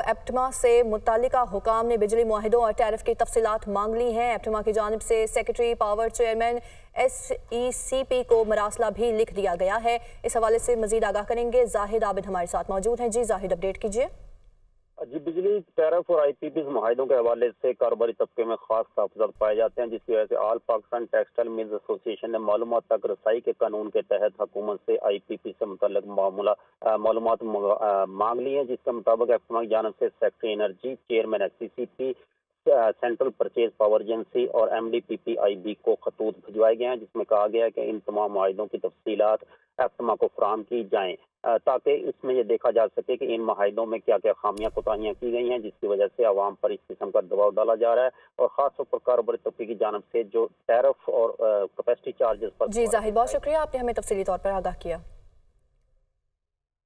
एप्टमा से मुतल्लिका हुकाम ने बिजली मुआहिदों और टैरिफ की तफसीलात मांग ली हैं। एप्टमा की जानिब से सेक्रेटरी पावर चेयरमैन SECP को मरासला भी लिख दिया गया है। इस हवाले से मजीद आगाह करेंगे जाहिद आबिद हमारे साथ मौजूद हैं। जी जाहिद, अपडेट कीजिए। जी, बिजली टैरिफ और IPPs मुआहिदों के हवाले से कारोबारी तबके में खास तहफ़्फ़ुज़ात पाए जाते हैं, जिसकी वजह से all Pakistan textile mills association ने मालूमात तक रसाई के कानून के तहत हुकूमत से IPP से मुतल्लिक मालूमात मांग ली है, जिसके मुताबिक एप्टमा की जानिब से secretary energy, chairman SECP, central purchase power agency और MDPPIB को खतूत भिजवाए गए हैं, जिसमें कहा गया है कि इन तमाम मुआहिदों की तफसीलात एप्टमा को फराहम की जाएं, ताकि इसमें यह देखा जा सके कि इन मुआहिदों में क्या क्या खामियां कोताहियां की गई हैं, जिसकी वजह से आवाम पर इस किस्म का दबाव डाला जा रहा है और खासतौर पर कारोबारी तबके की जानिब से जो टैरिफ और कैपेसिटी चार्जेस पर। जी जाहिद, बहुत शुक्रिया, आपने हमें तफसीली तौर पर आगाह किया।